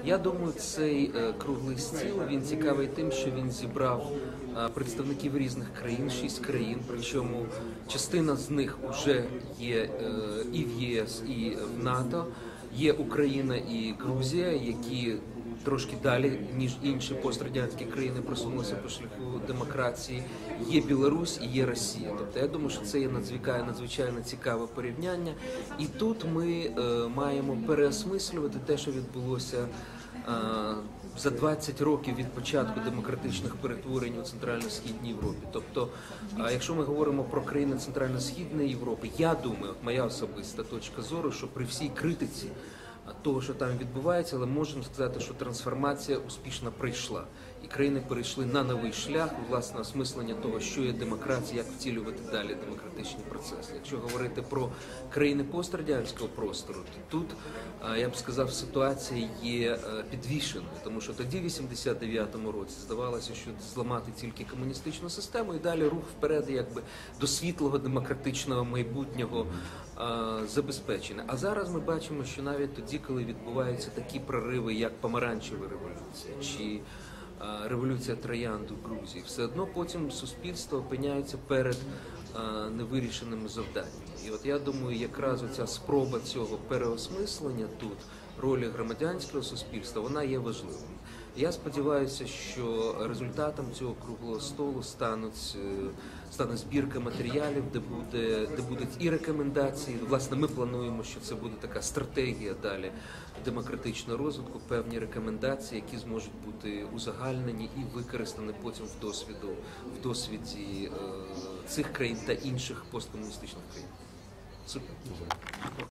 Я думаю, цей круглий стіл, він цікавий тим, що він зібрав представників різних країн, 6 країн, причому частина з них вже є і в ЄС, і в НАТО. Є Україна і Грузія, які трошки далі, ніж інші пострадянські країни, просунулися по шляху демократії. Є Білорусь і є Росія. Тобто я думаю, що це є надзвичайно цікаве порівняння. І тут ми маємо переосмислювати те, що відбулося за 20 років від початку демократичних перетворень у Центрально-Східній Європі. Тобто, якщо ми говоримо про країни Центрально-Східної Європи, я думаю, моя особиста точка зору, що при всій критиці того, що там відбувається, але можемо сказати, що трансформація успішно пройшла. І країни перейшли на новий шлях, власне, осмислення того, що є демократія, як втілювати далі демократичні процеси. Якщо говорити про країни пострадянського простору, то тут, я б сказав, ситуація є підвішеною, тому що тоді, в 89-му році, здавалося, що зламати тільки комуністичну систему і далі рух вперед, якби до світлого демократичного майбутнього забезпечений. А зараз ми бачимо, що навіть тоді, коли відбуваються такі прориви, як помаранчева революція чи революція троянду в Грузії, все одно потім суспільство опиняється перед невирішеними завданнями. І от я думаю, якраз оця спроба цього переосмислення тут ролі громадянського суспільства, вона є важливою. Я сподіваюся, що результатом цього круглого столу стане збірка матеріалів, де будуть і рекомендації. Власне, ми плануємо, що це буде така стратегія далі демократичного розвитку, певні рекомендації, які зможуть бути узагальнені і використані потім в досвіді цих країн та інших посткомуністичних країн. Супер.